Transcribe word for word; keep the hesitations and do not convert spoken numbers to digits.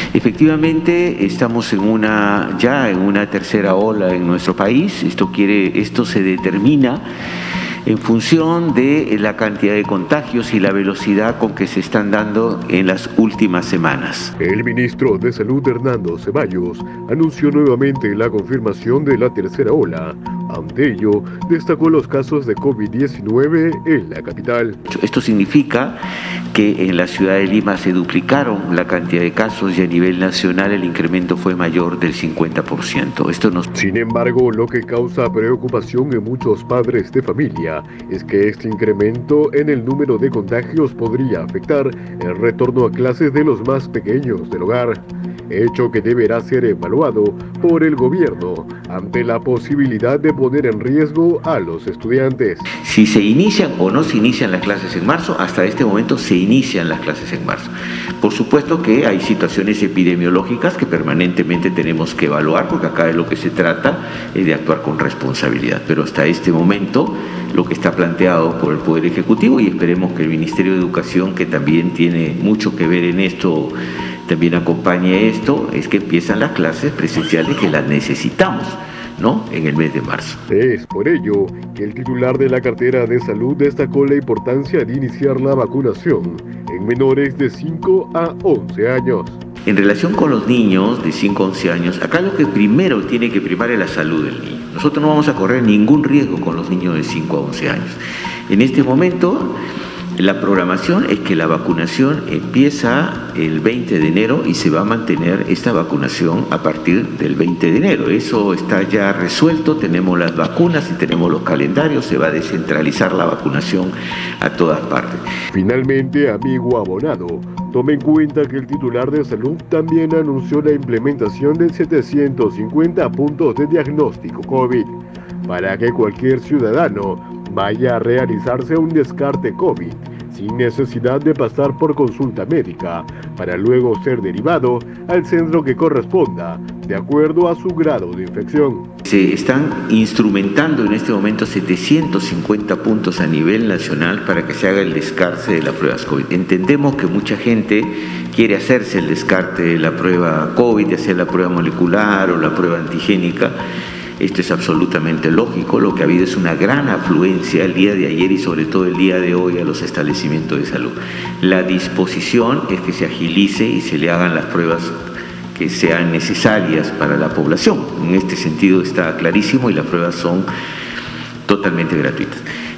Efectivamente, estamos en una, ya en una tercera ola en nuestro país. Esto, quiere, esto se determina en función de la cantidad de contagios y la velocidad con que se están dando en las últimas semanas. El ministro de Salud, Hernando Ceballos, anunció nuevamente la confirmación de la tercera ola. Ante ello, destacó los casos de COVID diecinueve en la capital. Esto significa que en la ciudad de Lima se duplicaron la cantidad de casos y a nivel nacional el incremento fue mayor del cincuenta por ciento. Esto nos... Sin embargo, lo que causa preocupación en muchos padres de familia es que este incremento en el número de contagios podría afectar el retorno a clases de los más pequeños del hogar, hecho que deberá ser evaluado por el gobierno ante la posibilidad de poner en riesgo a los estudiantes. Si se inician o no se inician las clases en marzo, hasta este momento se inician las clases en marzo. Por supuesto que hay situaciones epidemiológicas que permanentemente tenemos que evaluar, porque acá de lo que se trata es de actuar con responsabilidad, pero hasta este momento lo que está planteado por el Poder Ejecutivo, y esperemos que el Ministerio de Educación, que también tiene mucho que ver en esto, también acompañe esto, es que empiezan las clases presenciales que las necesitamos, ¿no?, en el mes de marzo. Es por ello que el titular de la cartera de salud destacó la importancia de iniciar la vacunación en menores de cinco a once años. En relación con los niños de cinco a once años, acá lo que primero tiene que primar es la salud del niño. Nosotros no vamos a correr ningún riesgo con los niños de cinco a once años. En este momento, la programación es que la vacunación empieza el veinte de enero y se va a mantener esta vacunación a partir del veinte de enero. Eso está ya resuelto, tenemos las vacunas y tenemos los calendarios, se va a descentralizar la vacunación a todas partes. Finalmente, amigo abonado, tome en cuenta que el titular de salud también anunció la implementación de setecientos cincuenta puntos de diagnóstico COVID para que cualquier ciudadano vaya a realizarse un descarte COVID sin necesidad de pasar por consulta médica, para luego ser derivado al centro que corresponda, de acuerdo a su grado de infección. Se están instrumentando en este momento setecientos cincuenta puntos a nivel nacional para que se haga el descarte de las pruebas COVID. Entendemos que mucha gente quiere hacerse el descarte de la prueba COVID, de hacer la prueba molecular o la prueba antigénica. Esto es absolutamente lógico. Lo que ha habido es una gran afluencia el día de ayer y sobre todo el día de hoy a los establecimientos de salud. La disposición es que se agilice y se le hagan las pruebas que sean necesarias para la población. En este sentido está clarísimo y las pruebas son totalmente gratuitas.